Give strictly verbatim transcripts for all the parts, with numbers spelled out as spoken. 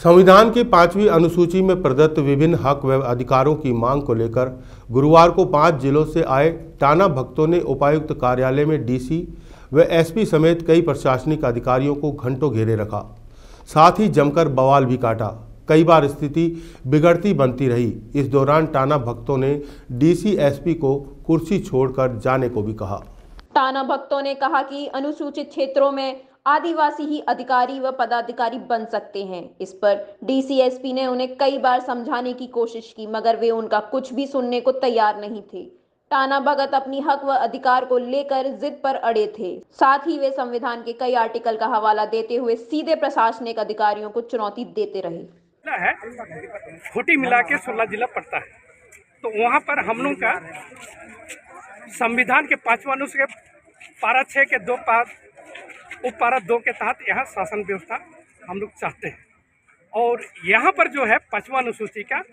संविधान की पांचवी अनुसूची में प्रदत्त विभिन्न हक व अधिकारों की मांग को लेकर गुरुवार को पांच जिलों से आए टाना भक्तों ने उपायुक्त कार्यालय में डीसी व एसपी समेत कई प्रशासनिक अधिकारियों को घंटों घेरे रखा। साथ ही जमकर बवाल भी काटा। कई बार स्थिति बिगड़ती बनती रही। इस दौरान टाना भक्तों ने डीसी एसपी को कुर्सी छोड़कर जाने को भी कहा। टाना भक्तों ने कहा कि अनुसूचित क्षेत्रों में आदिवासी ही अधिकारी व पदाधिकारी बन सकते हैं। इस पर डीसी एसपी ने उन्हें कई बार समझाने की कोशिश की, मगर वे उनका कुछ भी सुनने को तैयार नहीं थे। टाना भगत अपनी हक व अधिकार को लेकर जिद पर अड़े थे। साथ ही वे संविधान के कई आर्टिकल का हवाला देते हुए सीधे प्रशासनिक अधिकारियों को चुनौती देते रहे। है खूंटी मिला के सोलह जिला पड़ता है, तो वहाँ पर हम लोग का संविधान के पांचवा अनुच्छेद पारा छः के दो पार उप पारा दो के तहत यहाँ शासन व्यवस्था हम लोग चाहते हैं। और यहाँ पर जो है पांचवा अनुसूची का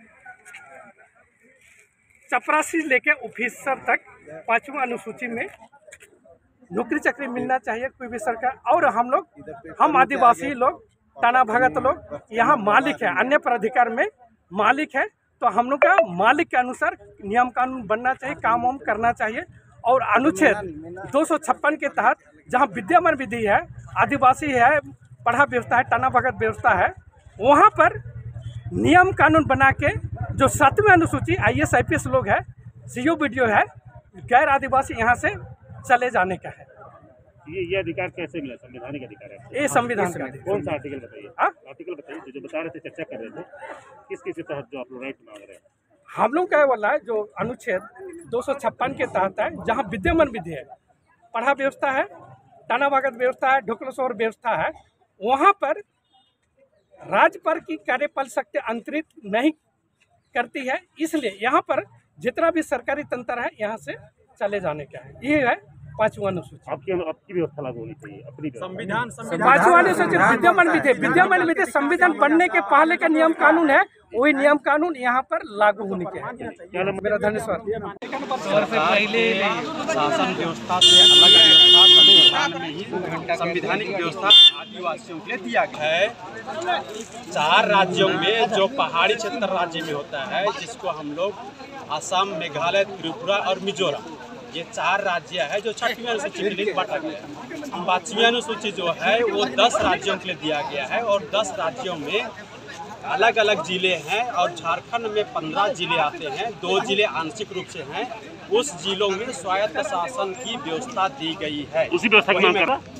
चपरासी लेके ऑफिसर तक पांचवा अनुसूची में नौकरी चाकरी मिलना चाहिए कोई भी सरकार। और हम लोग हम आदिवासी लोग टाना भगत लोग यहाँ मालिक है, अन्य प्राधिकार में मालिक है, तो हम लोग का मालिक के अनुसार नियम कानून बनना चाहिए, काम वाम करना चाहिए। और अनुच्छेद दो सौ छप्पन के तहत जहाँ विद्यमान विधि है, आदिवासी है, पढ़ा व्यवस्था है, टाना भगत व्यवस्था है, वहाँ पर नियम कानून बना के जो सातवें अनुसूची I S I P S लोग है, सी ओ बी डी ओ है, गैर आदिवासी यहाँ से चले जाने का है। ये ये अधिकार कैसे मिला? संवैधानिक अधिकार है, ये संविधान का कौन सा आर्टिकल बताइए? आर्टिकल बताइए जो बता रहे थे, चर्चा कर रहे थे, किस किस के तहत जो आप लोग राइट मांग रहे हैं? हम लोग का वाला है जो अनुच्छेद दो सौ छप्पन के तहत है, जहाँ विद्यमान विधि है, पढ़ा व्यवस्था है, टाना भगत व्यवस्था है, ढोकलसोर व्यवस्था है, वहाँ पर राज्यपाल की कार्यपाल शक्ति अंतरित नहीं करती है। इसलिए यहाँ पर जितना भी सरकारी तंत्र है यहाँ से चले जाने का है। ये है पांचवा अनुसूची। आपकी आपकी व्यवस्था लागू होनी चाहिए, अपनी संविधान पांचवा अनुसूची विद्यमान विधि विद्यमान विधि संविधान बनने के पहले का नियम कानून है, वही नियम कानून यहाँ पर लागू होने के है। मेरा धन्यवाद। तौर पे पहले शासन व्यवस्था से अलग व्यवस्था संविधान में ही संवैधानिक व्यवस्था आदिवासियों के लिए दिया गया है। चार राज्यों में जो पहाड़ी क्षेत्र राज्य में होता है, जिसको हम लोग असम, मेघालय, त्रिपुरा और मिजोरम, ये चार राज्य है जो छठवीं अनुसूची के लिए बांटा गया है। पांचवी अनुसूची जो है वो दस राज्यों के लिए दिया गया है और दस राज्यों में अलग अलग जिले हैं और झारखंड में पंद्रह जिले आते हैं, दो जिले आंशिक रूप से हैं। उस जिलों में स्वायत्त शासन की व्यवस्था दी गई है। उसी व्यवस्था की मांग कर रहा है।